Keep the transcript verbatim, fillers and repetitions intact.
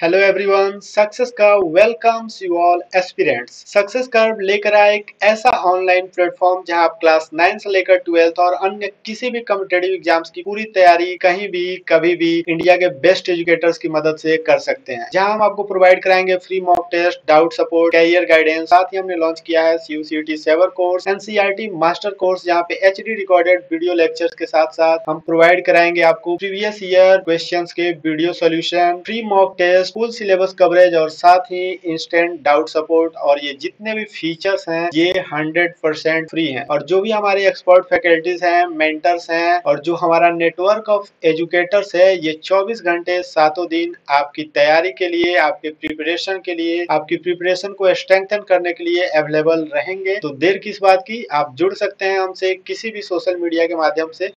Hello everyone, success curve welcomes you all aspirants. Success curve लेकर आए एक ऐसा ऑनलाइन प्लेटफॉर्म जहां आप क्लास नाइन से लेकर ट्वेल्थ और अन्य किसी भी कॉम्पिटिटिव एग्जाम्स की पूरी तैयारी कहीं भी कभी भी इंडिया के बेस्ट एजुकेटर्स की मदद से कर सकते हैं। जहां हम आपको प्रोवाइड कराएंगे free mock test, doubt support, career guidance. साथ ही हमने लॉन्च किया है CUCET saver course, NCERT master course, जहां पे एचडी रिकॉर्डेड वीडियो लेक्चर्स के साथ साथ हम प्रोवाइड कराएंगे आपको प्रीवियस ईयर क्वेश्चंस के video solution, free mock test, full syllabus coverage और साथ ही इंस्टेंट डाउट सपोर्ट। और ये जितने भी फीचर्स हैं ये हंड्रेड परसेंट फ्री हैं। और जो भी हमारे एक्सपर्ट फैकल्टीज हैं, मेंटर्स हैं और जो हमारा नेटवर्क ऑफ एजुकेटर्स है, ये चौबीस घंटे सातों दिन आपकी तैयारी के लिए, आपके प्रिपरेशन के लिए, आपकी प्रिपरेशन को स्ट्रेंथन करने के लिए अवेलेबल रहेंगे। तो देर किस बात की, आप जुड़ सकते हैं हमसे किसी भी सोशल मीडिया के माध्यम से।